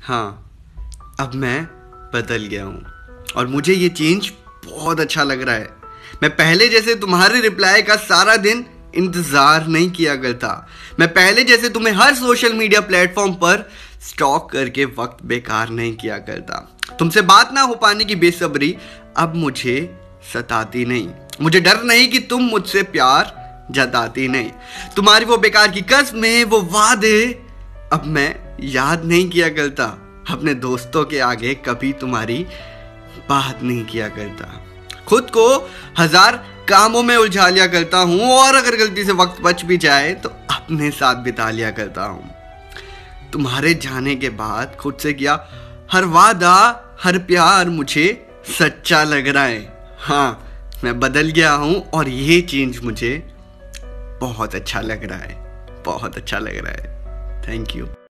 हाँ, अब मैं बदल गया हूँ और मुझे ये चेंज बहुत अच्छा लग रहा है। मैं पहले जैसे तुम्हारे रिप्लाई का सारा दिन इंतज़ार नहीं किया करता। मैं पहले जैसे तुम्हें हर सोशल मीडिया प्लेटफॉर्म पर स्टॉक करके वक्त बेकार नहीं किया करता। तुमसे बात ना हो पाने की बेसब्री अब मुझे सताती नहीं। मुझे डर नहीं कि तुम मुझसे प्यार जताती नहीं। तुम्हारी वो बेकार की कसमें, वो वादे अब मैं याद नहीं किया करता। अपने दोस्तों के आगे कभी तुम्हारी बात नहीं किया करता। खुद को हजार कामों में उलझा लिया करता हूं और अगर गलती से वक्त बच भी जाए तो अपने साथ बिता लिया करता हूं। तुम्हारे जाने के बाद खुद से किया हर वादा, हर प्यार मुझे सच्चा लग रहा है। हाँ, मैं बदल गया हूं और ये चेंज मुझे बहुत अच्छा लग रहा है, बहुत अच्छा लग रहा है। Thank you.